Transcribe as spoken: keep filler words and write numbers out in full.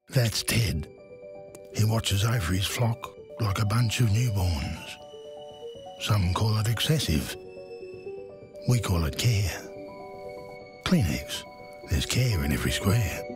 That's Ted. He watches over his flock like a bunch of newborns. Some call it excessive. We call it care. Kleenex, there's care in every square.